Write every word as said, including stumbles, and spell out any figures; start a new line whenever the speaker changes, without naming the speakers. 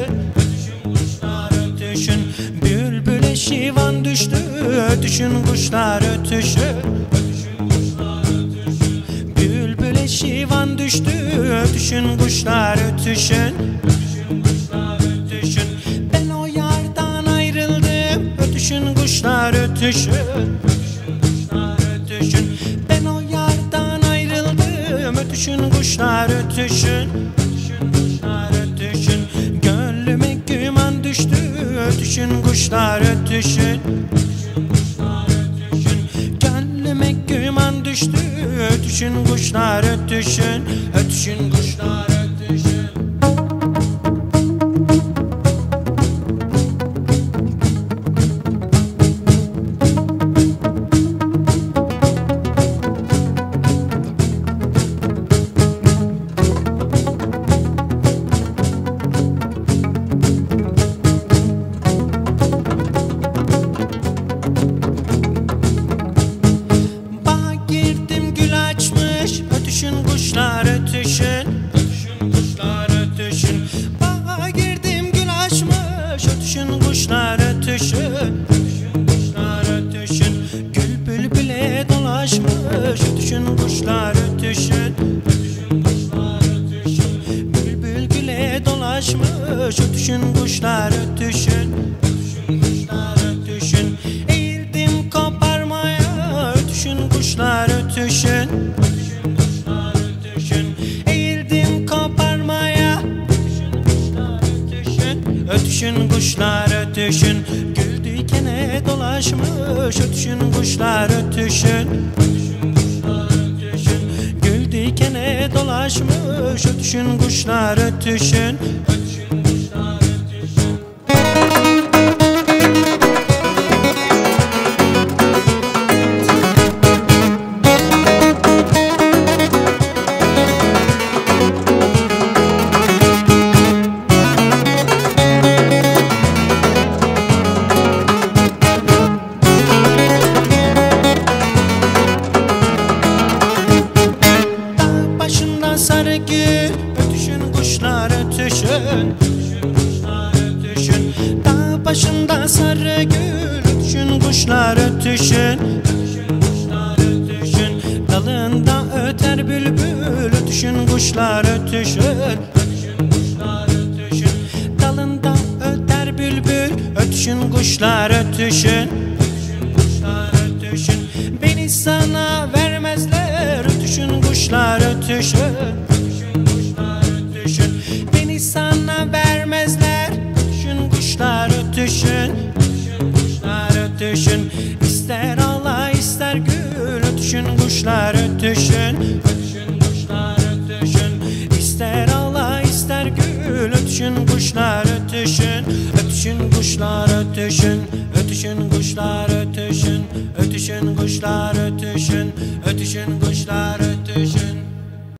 ötüşün kuşlar ötüşün. Bülbüle şivan düştü, ötüşün kuşlar ötüşün. Bülbüle şivan düştü, ötüşün kuşlar ötüşün. Ben o yardan ayrıldım, ötüşün kuşlar ötüşün. Ben o yardan ayrıldım, ötüşün kuşlar ötüşün. Gönlüme güman düştü, ötüşün kuşlar ötüşün. Gönlüme güman düştü, ötüşün kuşlar ötüşün. Ötüşün kuşlar ötüşün. Bağa girdim, gül açmış, ötüşün kuşlar ötüşün. Ötüşün kuşlar ötüşün. Bağa girdim, gül açmış, ötüşün kuşlar ötüşün. Ötüşün kuşlar ötüşün. Gül bülbüle dolaşmış, ötüşün kuşlar ötüşün. Ötüşün kuşlar ötüşün. Bülbül güle dolaşmış, ötüşün kuşlar ötüşün. Ötüşün kuşlar ötüşün. Eğildim koparmaya, ötüşün kuşlar ötüşün. Ötüşün kuşlar ötüşün. Eğildim koparmaya, ötüşün kuşlar ötüşün. Ötüşün kuşlar ötüşün. Gül dikene dolaşmış, ötüşün kuşlar ötüşün. Ötüşün kuşlar ötüşün. Gül dikene dolaşmış, ötüşün kuşlar ötüşün. Ötüşün kuşlar ötüşün. Dağ başında sarı gül, ötüşün kuşlar ötüşün. Dağ başında sarı gül, ötüşün kuşlar ötüşün. Dalında öter bülbül, ötüşün kuşlar ötüşün. Dalında öter bülbül, ötüşün kuşlar ötüşün. Beni sana vermezler, ötüşün kuşlar ötüşün. Beni sana vermezler, ötüşün kuşlar ötüşün. Ötüşün. İster ağla ister gül, ötüşün kuşlar ötüşün. İster ağla ister gül, ötüşün kuşlar ötüşün. Ötüşün kuşlar ötüşün. Ötüşün kuşlar ötüşün. Ötüşün kuşlar ötüşün. Ötüşün kuşlar